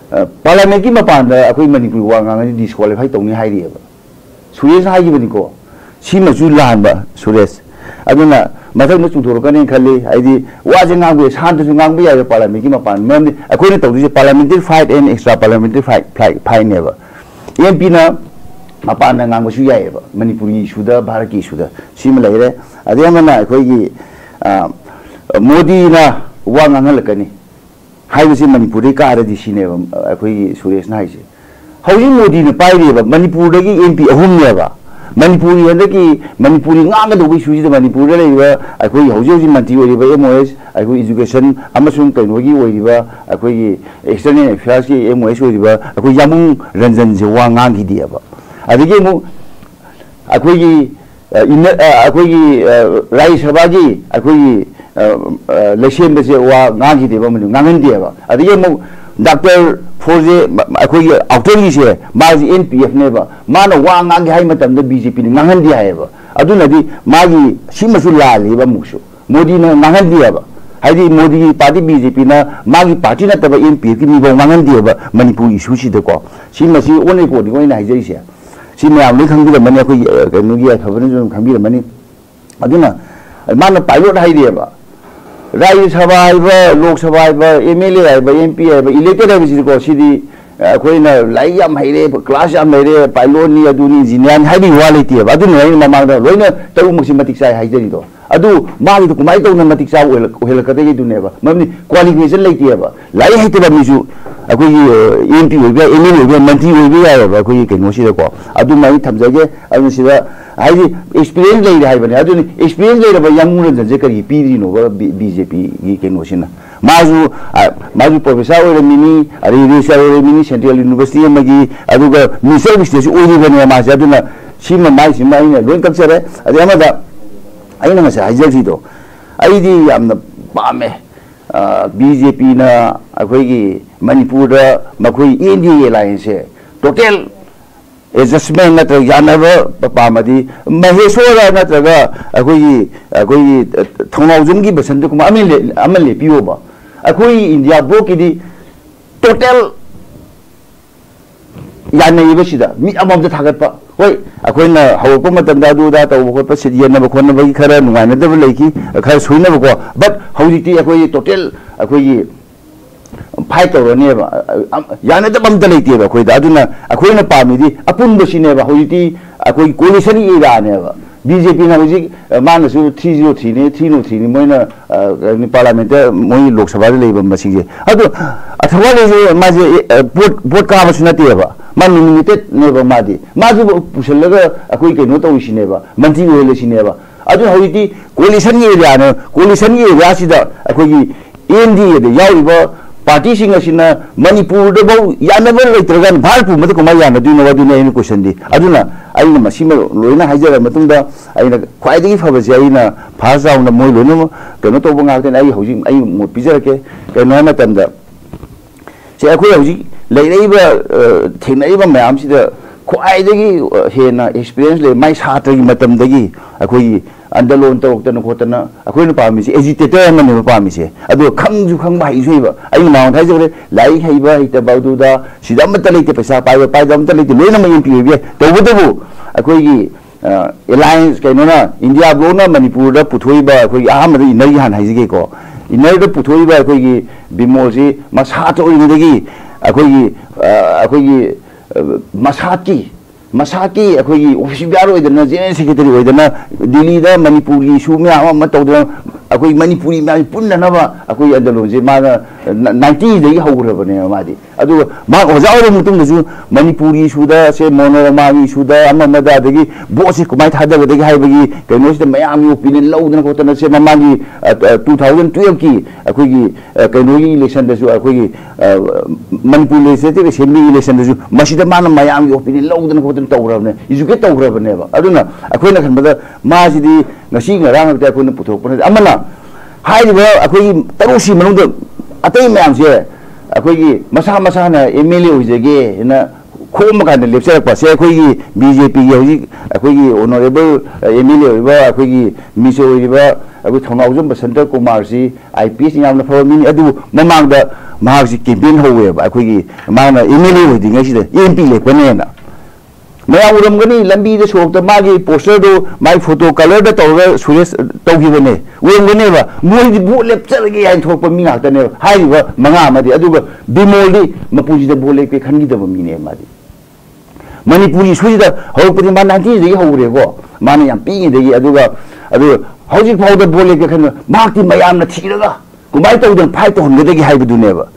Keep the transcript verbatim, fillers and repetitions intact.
parliament की मपान अखोई मणिपुर वांगांग डिस्क्वालीफाई तौनी हाइरिएबा सुरेश हाइगिबनिको सिमसु लानबा सुरेश अदुना मथक न चुथोरकने खल्ली आइदि वाजे ngambe सानतसु ngambe याय पार्लियामेंट की मपान मरमदि अखोइने तौदिसे parliamentary fight and extra parliamentary fight fight नेबा एमपी ना मपान ngamबसु यायबा मणिपुरी इशुदा भारत की इशुदा सिम लैरे अदेमना अखोइगी मोदी ना वांगांगलकनी हाइबसे मणिपुरी कारदि सिनेबा अखोइगी सुरेश ना हाइसे हौजी मोदी ने पाइरेबा मणिपुरदगी एमपी अहुमनेबा मणिपुरी हंदकी मणिपुरी ngamगदोबी सुजिदा मणिपुरदा लेबा अखोइ हौजी हौजी मंत्री ओइबा एमओएस अखोइ एजुकेशन अमसुंग कैनोगी ओइबा अखोइ एक्सटर्नल अफेयर्स की एमओएस ओइबा अखोइ यामुंग रंजन जे वांगांगी दियाबा अदगी मु अखोइ इन अखोइ राज्य सभा की अखोइ लेसेम बसे वा ngangi देबा मनु ngangen दियाबा अदगी मु डॉक्टर फोजे अखोइ आउटरी से माजी एनपीएफ नेबा माना वा ngangi हाइ मतम बीजेपी ने ngangen दिया हेबा अदुनदि मागी सिमसु लालिबा मुसु मोदी ने ngangen दियाबा हाइदि मोदी की पार्टी बीजेपी ना मागी पार्टी नतबा एनपीएफ की निबो ngangen दियाबा मणिपुर इशू सिदको सिमसि ओन रिपोर्ट गोइना हाइजैसे सी मैम खंगीरमने अखोइ कनोगी खबरन जो खंगीरमने अदुना माना पायलट हाइदेबा राज्य सभा है लोक सभा है एमएलए है एमपी है इलेक्टेड है सिदी अखोइना लाई याम हैरे क्लास याम हैरे पायलट नि अदुनी इंजीनियर हाइबि वा लेते बा अदुन है ममांग लोइना तरु मुक्सि मतिक चाइ हाइजरिदो अदु मागी कुमाइ तौना मतिक चा ओहेल कदे दुनेबा ममनि क्वालिफिकेशन लेते बा लाई हैते मिसु अखोइ एमपी होइबा एमएलए होइबा मंत्री होइबा याबा अखोइ केनो सिदको अदु माइ थमजगे अदु सिदा हाइदि एक्सपीरियंस लेइ हाइबने अदुनि एक्सपीरियंस लेरबा यामुरन जे करि पिदिनो बीजेपी की केनो सिना माजु माजु प्रोफेसर ओइरे मिनी अरि रिसर्च ओइरे मिनी सेंट्रल यूनिवर्सिटी मगी अदुगा मिसर स्टेज ओइरिबने मासे अदुना सिमा माइ सिमा इने लोइन कक्सरे अदि अमदा अइना मसे हाइजजिदो आइदि यामना पामे बीजेपी ना अखोइगी मणिपुर मखोइ एनडीए अलायंस से टोटल एडजस्टमेंट नत्र यानब पामदी महेश्वर नत्रगा अखोइगी अखोइगी थोनाउजुमगी बसंत कुमार अमले अमले पियोबा अखोइ इंडिया ब्लॉक की टोटल यानयबसिदा मी अममद थागतपा होय अखोइना हवप मतंदा दुदा तव खोप सिदियनब खोनबगी खरा नुगाइनदब लेखि खरा सुइनबको बट हौजिति अखोइ टोटल अखोइगी फाइट तौरनेबा यानदब अमत लेतेबा अखोइदा अदुना अखोइना पामिदि अपुनबसिनेबा हौजिति अखोइ कोलिशन एरानेबा बीजेपी ना हौजिक मानसु थ्री जीरो थ्री ने थ्री नो थ्री ने मोइना पार्लियामेंट मोइ लोकसभा लेबा मसिगे अदु अथवा ले माजे वोट वोट काबसु नतेबा मा नोमिनेटेड नेबा मादि माजु पुसलगा अखोइ केनो तौसिनेबा मंत्री ओइलेसिनेबा अदु हौजिति कोलिशन एरिया ने कोलिशन एरिया सिदा अखोइगी एनडीए दे याउरिबा पार्टी सिंग असिना मणिपुर दबौ यानब लेत्रगा भारत पुमद कुमा यानदुनो अदुने आइन क्वेश्चन दि अदुना आइन मसिम लोइना हाइजरा मतुंदा आइन ख्वाइदगी फबसे आइन फास जाउना मोइ लोइनो केनो तोबो गाकते आइ हौजि आइ मोट पिजरके केनो मतंदा से अखोइ हौजि लेइरैबा थेनैबा मयाम सिदा ख्वाइदगी हेना एक्सपीरियंस ले माइ सात्रगी मतमदगी अखोइ अंदलोन तौरतन खोतना अखोइन पामिसे एजिटेटर मन पामिसे अदो खंगजु खंग बाइ सुइबा आइ नाउ थाइजरे लाई हैबा हिता बाउदुदा सिदा मत लेते पैसा पाइबा पाइदा मत लेते लोइना म एमपी होबे तौबदबु अखोइगी एलायंस कैनोना इंडिया ब्लोना मणिपुर दा पुथोइबा अखोइ आमद इनर हान हाइजगे को इनर दा पुथोइबा अखोइगी बिमोजी मसा तोइनदगी अखोइगी अखोइगी मसाकी मसाकी अखोइगी ऑफिसर ओइदना जनरल सेक्रेटरी ओइदना दिल्ली दा मणिपुर की इशू में आम तौदना अखोइ मणिपुरी मा पुन्ननबा अखोइ अंदलोजे माना नाइंटी दगी हौग्रबने मादि अदु मा ओजाओ मुतुंगजु मणिपुरी इशूदा से मोनोरमा इशूदा अममदा दगी बोसे कुमाइ थादबदगी हाइबगी कैनोस मयाम ओपिनियन लौदना खोतना से ममागी टू थाउजेंड ट्वेल्व की अखोइगी कैनोगी इलेक्शन दसु अखोइगी मणिपुर लेजिस्लेटिव असेंबली इलेक्शन दसु मसिदा माना मयाम ओपिनियन लौदना खोतना तौग्रबने एजुकेट तौग्रबनेबा अदुना अखोइना खनबदा मासिदी ngasi ngarang ta akhoi puthokpana amana haiba akhoi tarusi manung atai mayam se akhoi gi masa masa na mla hoijege na khom ka de lepsar pa se akhoi gi bjp gi hoji akhoi gi honorable mla hoiba akhoi gi miso hoiba अगु थौनाउजम बसंत कुमार सी IPS यामना फव मिनी अदु ममांग दा महाग सी campaign होवे बा अखोगी माना एमएलए होदि ngasi da एमपी लेपने ना मैं उरम गनी लंबी दे सोक त मागी पोस्टर दो माई फोटो कलर दा तौगा सुरेश तौगी बने उरम गने बा मोई दि बो लेपचर गे यान थोक प मी नाक तने हाई बा मंगा मदि अदु बिमोल दि मपुजी दा बोले पे खनगी दब मीने मादि मणिपुरी सुइदा हौपति मा नाइंटी दि हौरे गो माने याम पिगे दि अदुगा अदु हौजिक फाउदा बोले पे खन माक्ति मयाम न थिरगा कुमाई तौदन फाइट होनगदगी हाइबदुनेबा